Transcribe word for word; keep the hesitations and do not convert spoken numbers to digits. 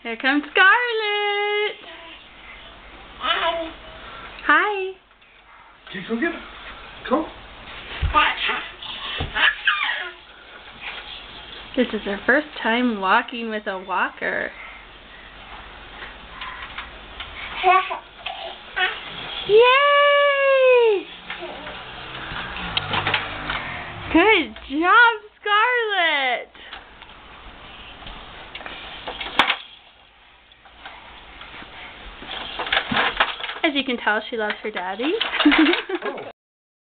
Here comes Scarlett. Hi. Hi. Okay, go get it. Go. This is her first time walking with a walker. Yay! Good job, Scarlett. As you can tell, she loves her daddy. Oh.